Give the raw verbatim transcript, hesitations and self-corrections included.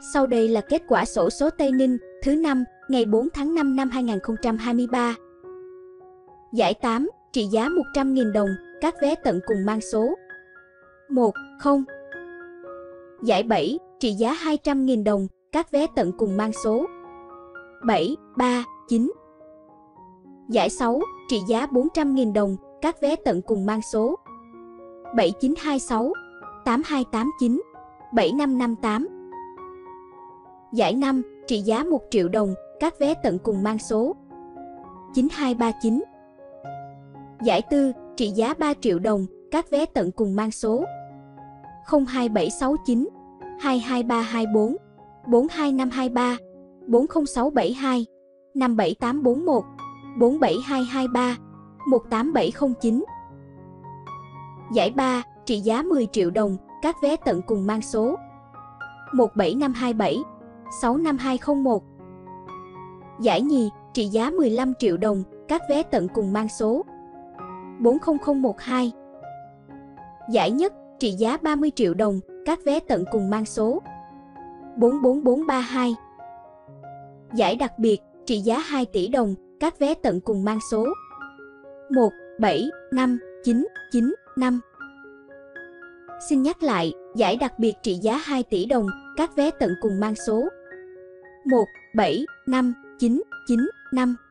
Sau đây là kết quả xổ số Tây Ninh thứ năm ngày bốn tháng năm năm hai nghìn không trăm hai mươi ba. Giải tám trị giá một trăm nghìn đồng, các vé tận cùng mang số một không. Giải bảy trị giá hai trăm nghìn đồng, các vé tận cùng mang số bảy ba chín. Giải sáu trị giá bốn trăm nghìn đồng, các vé tận cùng mang số bảy chín hai sáu, tám hai tám chín, bảy năm năm tám. Giải năm trị giá một triệu đồng, các vé tận cùng mang số chín hai ba chín. Giải tư trị giá ba triệu đồng, các vé tận cùng mang số không hai bảy sáu chín, hai hai ba hai bốn, bốn hai năm hai ba, bốn không sáu bảy hai, năm bảy tám bốn một, bốn bảy hai hai ba, một tám bảy không chín. Giải ba trị giá mười triệu đồng, các vé tận cùng mang số một bảy năm hai bảy, sáu năm hai không một. Giải nhì trị giá mười lăm triệu đồng, các vé tận cùng mang số bốn không không một hai. Giải nhất trị giá ba mươi triệu đồng, các vé tận cùng mang số bốn bốn bốn ba hai. Giải đặc biệt trị giá hai tỷ đồng, các vé tận cùng mang số một bảy năm chín chín năm. Xin nhắc lại, giải đặc biệt trị giá hai tỷ đồng, các vé tận cùng mang số một bảy năm chín chín năm.